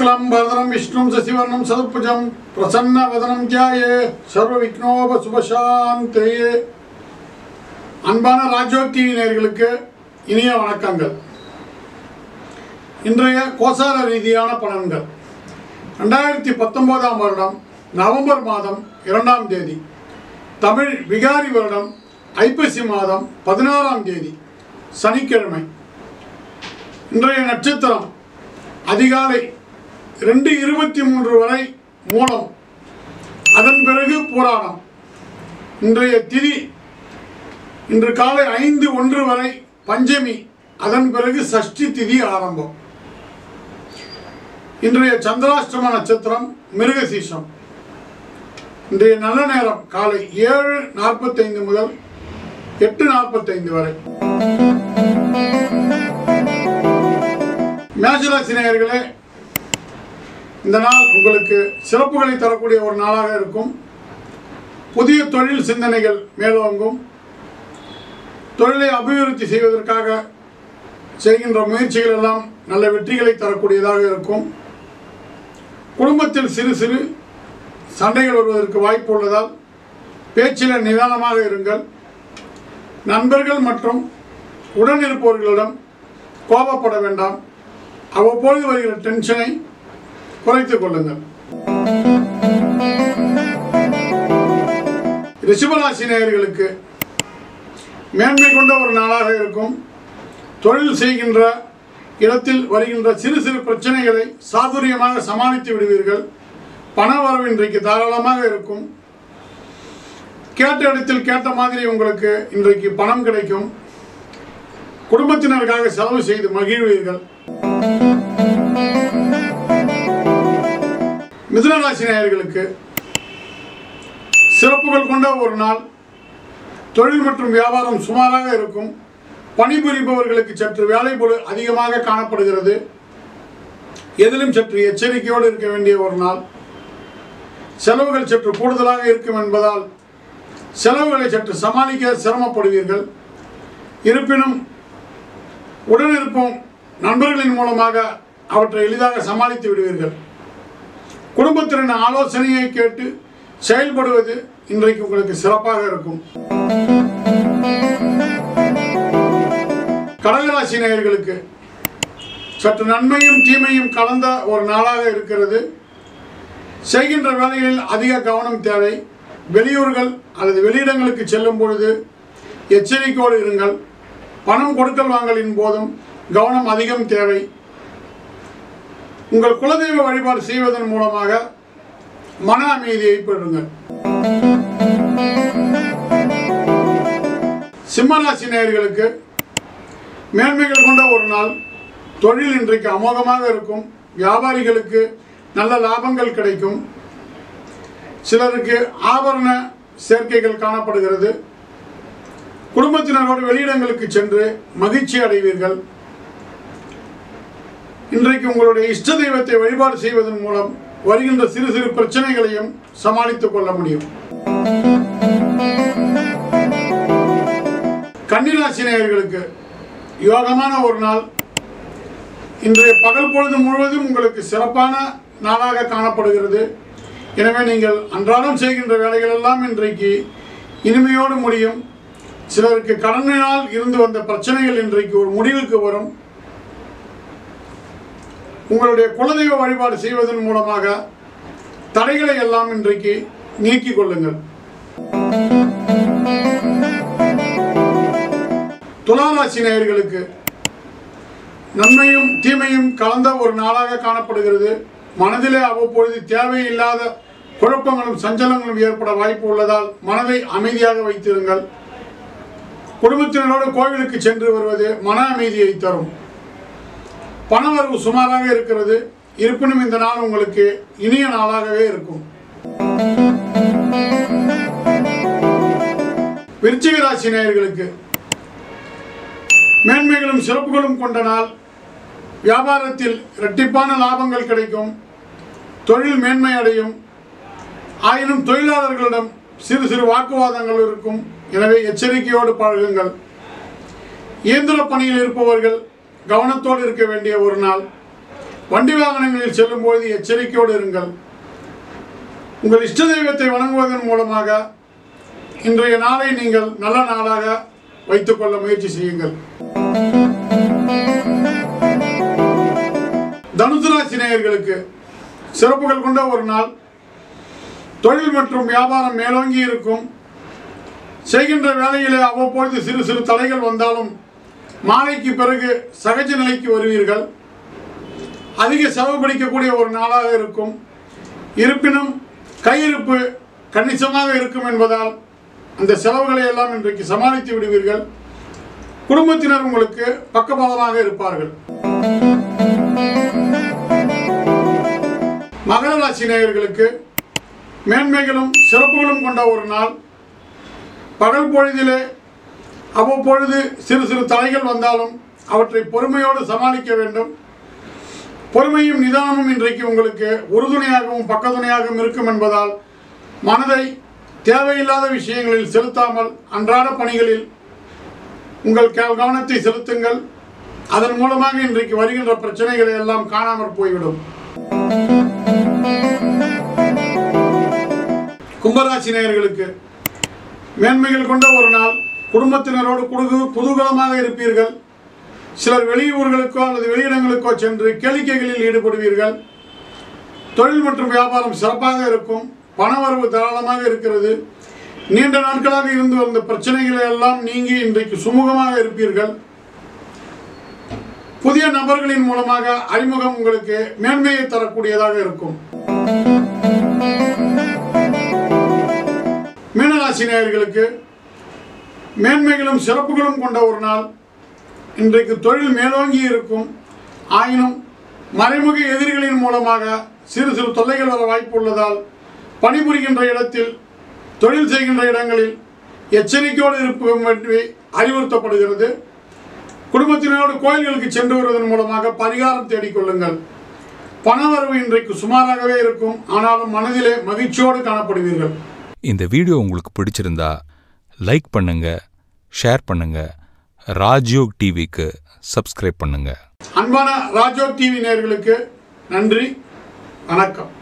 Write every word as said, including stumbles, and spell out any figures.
शुक्लं भरदरं विष्णुं शशिवर्णं सदुर्भुजं प्रसन्नवदनं ध्याये सर्वविघ्नोपशमशान्तये அன்பான ராஜோக் டிவி நேயர்களுக்கு இனிய வணக்கங்கள். இன்றைய கோசார ரீதியான பலன்கள். ரெண்டாயிரத்தி பத்தொன்பதாம் வருடம் நவம்பர் மாதம் இரண்டாம் தேதி, தமிழ் விகாரி வருடம் ஐப்பசி மாதம் பதினாறாம் தேதி சனிக்கிழமை. இன்றைய நட்சத்திரம் அதிகாலை ரெண்டு இருபத்தி மூன்று வரை மூலம், அதன் பிறகு பூராடம். இன்றைய திதி இன்று காலை ஐந்து ஒன்று வரை பஞ்சமி, அதன் பிறகு சஷ்டி திதி ஆரம்பம். இன்றைய சந்திராஷ்டம நட்சத்திரம் மிருகசீஷம். இன்றைய நல்ல நேரம் காலை ஏழு நாற்பத்தைந்து முதல் எட்டு நாற்பத்தைந்து வரை. மேஷராசி நேயர்களே, இந்த நாள் உங்களுக்கு சிறப்புகளை தரக்கூடிய ஒரு நாளாக இருக்கும். புதிய தொழில் சிந்தனைகள் மேலோங்கும். தொழிலை அபிவிருத்தி செய்வதற்காக செய்கின்ற முயற்சிகள் எல்லாம் நல்ல வெற்றிகளை தரக்கூடியதாக இருக்கும். குடும்பத்தில் சிறு சிறு சண்டைகள் வருவதற்கு வாய்ப்பு உள்ளதால் பேச்சில் நிதானமாக இருங்கள். நண்பர்கள் மற்றும் உடன் இருப்பவர்களிடம் கோபப்பட வேண்டாம். அவ்வப்பொழுது வருகிற டென்ஷனை குறைத்துக் கொள்ளுங்கள். ரிஷபராசி நேயர்களுக்கு மேன்மை கொண்ட ஒரு நாளாக இருக்கும். தொழில் செய்கின்ற இடத்தில் வருகின்ற சிறு சிறு பிரச்சனைகளை சாதுரியமாக சமாளித்து விடுவீர்கள். பண வரவு இன்றைக்கு தாராளமாக இருக்கும். கேட்ட இடத்தில் கேட்ட மாதிரி உங்களுக்கு இன்றைக்கு பணம் கிடைக்கும். குடும்பத்தினருக்காக செலவு செய்து மகிழ்வீர்கள். மிதுனராசி நேயர்களுக்கு சிறப்புகள் கொண்ட ஒரு நாள். தொழில் மற்றும் வியாபாரம் சுமாராக இருக்கும். பணிபுரிபவர்களுக்கு சற்று வேலைப்பளு அதிகமாக காணப்படுகிறது. எதிலும் சற்று எச்சரிக்கையோடு இருக்க வேண்டிய ஒரு நாள். செலவுகள் சற்று கூடுதலாக இருக்கும் என்பதால் செலவுகளை சற்று சமாளிக்க சிரமப்படுவீர்கள். இருப்பினும் உடனிருக்கும் நண்பர்களின் மூலமாக அவற்றை எளிதாக சமாளித்து விடுவீர்கள். குடும்பத்தின் ஆலோசனையை கேட்டு செயல்படுவது இன்றைக்கு உங்களுக்கு சிறப்பாக இருக்கும். கடகராசி நேயர்களுக்கு சற்று நன்மையும் தீமையும் கலந்த ஒரு நாளாக இருக்கிறது. செய்கின்ற வேலைகளில் அதிக கவனம் தேவை. வெளியூர்கள் அல்லது வெளியிடங்களுக்கு செல்லும் பொழுது எச்சரிக்கையோடு இருங்கள். பணம் கொடுக்கல் வாங்கலின் போதும் கவனம் அதிகம் தேவை. உங்கள் குலதெய்வ வழிபாடு செய்வதன் மூலமாக மன அமைதியை பெறுங்கள். சிம்மராசி நேயர்களுக்கு மேன்மைகள் கொண்ட ஒரு நாள். தொழில் இன்றைக்கு அமோகமாக இருக்கும். வியாபாரிகளுக்கு நல்ல லாபங்கள் கிடைக்கும். சிலருக்கு ஆபரண சேர்க்கைகள் காணப்படுகிறது. குடும்பத்தினரோடு வெளியிடங்களுக்கு சென்று மகிழ்ச்சி அடைவீர்கள். இன்றைக்கு உங்களுடைய இஷ்ட தெய்வத்தை வழிபாடு செய்வதன் மூலம் வருகின்ற சிறு சிறு பிரச்சனைகளையும் சமாளித்துக் கொள்ள முடியும். கன்னிராசி நேயர்களுக்கு யோகமான ஒரு நாள். இன்றைய பகல் பொழுது முழுவதும் உங்களுக்கு சிறப்பான நாளாக காணப்படுகிறது. எனவே நீங்கள் அன்றாடம் செய்கின்ற வேலைகள் எல்லாம் இன்றைக்கு இனிமையோடு முடியும். சிலருக்கு கடனினால் இருந்து வந்த பிரச்சனைகள் இன்றைக்கு ஒரு முடிவுக்கு வரும். உங்களுடைய குலதெய்வ வழிபாடு செய்வதன் மூலமாக தடைகளை எல்லாம் இன்றைக்கு நீக்கிக் கொள்ளுங்கள். துலாராசி நேயர்களுக்கு நன்மையும் தீமையும் கலந்த ஒரு நாளாக காணப்படுகிறது. மனதிலே அவ்வப்பொழுது தேவையில்லாத குழப்பங்களும் சஞ்சலங்களும் ஏற்பட வாய்ப்பு உள்ளதால் மனதை அமைதியாக வைத்திருங்கள். குடும்பத்தினரோடு கோவிலுக்கு சென்று வருவது மன அமைதியை தரும். பணவரவு சுமாராக இருக்கிறது. இருப்பினும் இந்த நாள் உங்களுக்கு இனிய நாளாகவே இருக்கும். விருச்சிக ராசி நேயர்களுக்கு மேன்மைகளும் சிறப்புகளும் கொண்ட நாள். வியாபாரத்தில் இரட்டிப்பான லாபங்கள் கிடைக்கும். தொழில் மேன்மை அடையும். ஆயினும் தொழிலாளர்களிடம் சிறு சிறு வாக்குவாதங்கள் இருக்கும். எனவே எச்சரிக்கையோடு பழகுங்கள். இயந்திர பணியில் இருப்பவர்கள் கவனத்தோடு இருக்க வேண்டிய ஒரு நாள். வண்டி வாகனங்களில் செல்லும் பொழுது எச்சரிக்கையோடு இருங்கள். உங்கள் இஷ்ட தெய்வத்தை வணங்குவதன் மூலமாக இன்றைய நாளை நீங்கள் நல்ல நாளாக வைத்துக் கொள்ள முயற்சி செய்யுங்கள். தனுசு ராசி நேயர்களுக்கு சிறப்புகள் கொண்ட ஒரு நாள். தொழில் மற்றும் வியாபாரம் மேலோங்கி இருக்கும். செய்கின்ற வேலையிலே அவ்வப்பொழுது சிறு சிறு தடைகள் வந்தாலும் மாலைக்கு பிறகு சகஜ நிலைக்கு வருவீர்கள். அதிக செலவு பிடிக்கக்கூடிய ஒரு நாளாக இருக்கும். இருப்பினும் கையிருப்பு கணிசமாக இருக்கும் என்பதால் அந்த செலவுகளை எல்லாம் இன்றைக்கு சமாளித்து விடுவீர்கள். குடும்பத்தினர் உங்களுக்கு பக்கபலமாக இருப்பார்கள். மகர ராசி நேயர்களுக்கு மேன்மைகளும் சிறப்புகளும் கொண்ட ஒரு நாள். பகல் பொழுதிலே அவ்வப்பொழுது சிறு சிறு தடைகள் வந்தாலும் அவற்றை பொறுமையோடு சமாளிக்க வேண்டும். பொறுமையும் நிதானமும் இன்றைக்கு உங்களுக்கு உறுதுணையாகவும் பக்கத்துணையாகவும் இருக்கும் என்பதால் மனதை தேவையில்லாத விஷயங்களில் செலுத்தாமல் அன்றாட பணிகளில் உங்கள் கவனத்தை செலுத்துங்கள். அதன் மூலமாக இன்றைக்கு வருகின்ற பிரச்சனைகளை எல்லாம் காணாமற் போய்விடும். கும்பராசி நேயர்களுக்கு மேன்மைகள் கொண்ட ஒரு நாள். குடும்பத்தினரோடு குடுகு குதூகலமாக இருப்பீர்கள். சிலர் வெளியூர்களுக்கோ அல்லது வெளியிடங்களுக்கோ சென்று கேளிக்கைகளில் ஈடுபடுவீர்கள். தொழில் மற்றும் வியாபாரம் சிறப்பாக இருக்கும். பணவரவு தாராளமாக இருக்கிறது. நீண்ட நாட்களாக இருந்து வந்த பிரச்சனைகளை எல்லாம் நீங்கி இன்றைக்கு சுமூகமாக இருப்பீர்கள். புதிய நபர்களின் மூலமாக அறிமுகம் உங்களுக்கு மேன்மையை தரக்கூடியதாக இருக்கும். மீனராசி நேயர்களுக்கு மேன்மைகளும் சிறப்புகளும் கொண்ட ஒரு நாள். இன்றைக்கு தொழில் மேலோங்கி இருக்கும். ஆயினும் மறைமுக எதிரிகளின் மூலமாக சிறு சிறு தொல்லைகள் வர வாய்ப்பு உள்ளதால் பணிபுரிகின்ற இடத்தில் தொழில் செய்கின்ற இடங்களில் எச்சரிக்கையோடு இருப்பது பற்றி அறிவுறுத்தப்படுகிறது. குடும்பத்தினரோடு கோயில்களுக்கு சென்று வருவதன் மூலமாக பரிகாரம் தேடிக்கொள்ளுங்கள். பணவரவு இன்றைக்கு சுமாராகவே இருக்கும். ஆனாலும் மனதிலே மகிழ்ச்சியோடு காணப்படுவீர்கள். இந்த வீடியோ உங்களுக்கு பிடிச்சிருந்தா லைக் பண்ணுங்க, ஷேர் பண்ணுங்க, ராஜ்யோக் டிவிக்கு சப்ஸ்கிரைப் பண்ணுங்க. அன்பான ராஜ்யோக் டிவி நேயர்களுக்கு நன்றி, வணக்கம்.